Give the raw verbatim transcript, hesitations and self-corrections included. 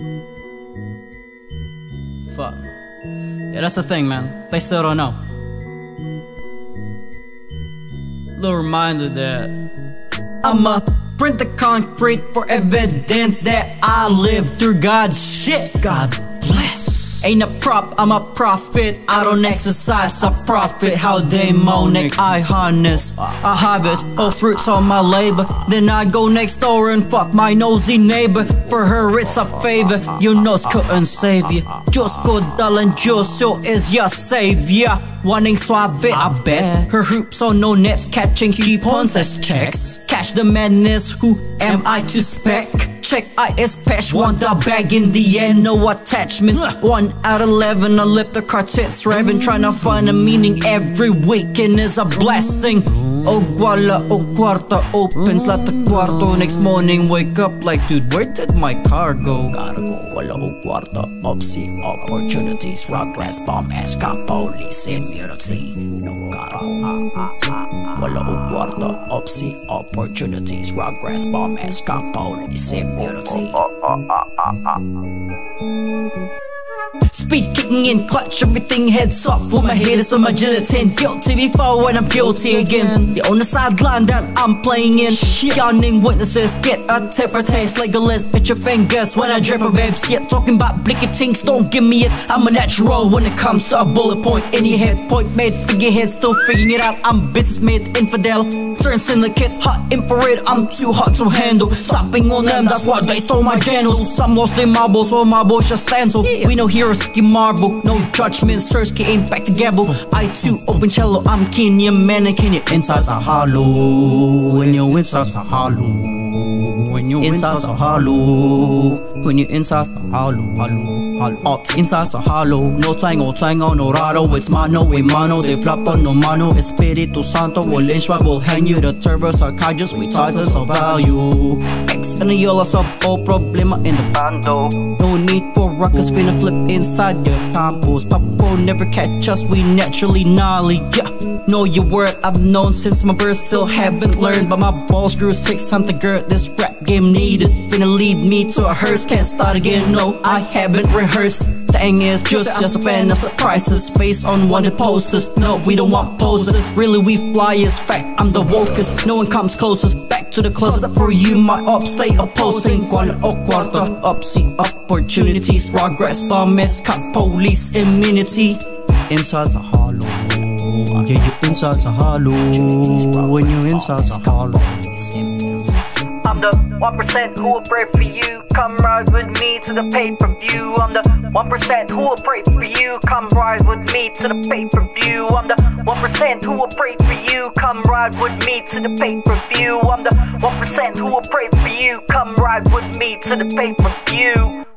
Fuck. Yeah, that's the thing, man. They still don't know. Little reminder that I'ma print the concrete for evidence that I live through God's shit. God bless. Ain't a prop, I'm a prophet. I don't exercise, I profit. How demonic I harness, I harvest all fruits on my labor. Then I go next door and fuck my nosy neighbor. For her it's a favor, your nose couldn't save you. Just go darling, Diosu is your savior. Wanting suave, I bet. Her hoops on no nets, catching coupons as checks. Catch the madness, who am I to spec? Check I S patch, want the bag in the end, no attachments. One out of eleven, I lip the quartets revving, trying to find a meaning every weekend is a blessing. Oh guala, oh cuarto opens like the cuarto. Next morning wake up like, dude, where did my car go? Gotta go, wala oh cuarto, obsi, opportunities, regrets, bomb ass, cop, police, immunity. No gotta go, wala oh cuarto, obsi, opportunities, regrets, bomb ass, cop, police, immunity. Speed kicking in, clutch, everything heads up. With my head is on my gelatin. Guilty before when I'm guilty again. The only sideline that I'm playing in. Yawning witnesses get a temper taste. Legolas, at your fingers when I drip for babes. Yet talking about blicky things, don't give me it. I'm a natural when it comes to a bullet point in your head. Point made, figurehead, still figuring it out. I'm business made, infidel. Turn syndicate, hot infrared. I'm too hot to handle. Stopping on them, that's why they stole my channels. Some lost their marbles, all marbles just stand so. We know heroes, you marvel, no judgment. Sersky ain't back to gavel. I too open cello, I'm keen, your mannequin. Your insides are hollow. When your insides are hollow. When your insides are hollow. When your insides are hollow, hollow, hollow. Ops insides are hollow. No tango, tango, no raro. It's mano, we mano. De flapa, no mano. Espiritu Santo will lynch, will hang you. The turbos are kaijus, we titles of value. X and the yola sub, all problema in the bando. No need for ruckus, finna flip inside the campus. Papa never catch us, we naturally gnarly, yeah. Know your word, I've known since my birth, still haven't learned. But my balls grew six, time to gird this rap game needed. Finna lead me to a hearse, can't start again, no, I haven't rehearsed. Thing is, just, just a fan of surprises. Face on wanted posters, no, we don't want poses. Really, we fly as fact, I'm the wokest. No one comes closest, back to the closet for you, my ops stay opposing. Guala o cuarto, upsy, opportunities, regrets, bomb-ass, cop, police, immunity. Insides are hollow, yeah, your insides are hollow. When your insides are hollow. I'm the one percent who will pray for you. Come ride with me to the pay-per-view. I'm the one percent who will pray for you. Come ride with me to the pay-per-view. I'm the one percent who will pray for you. Come ride with me to the pay-per-view. I'm the one percent who will pray for you. Come ride with me to the pay-per-view.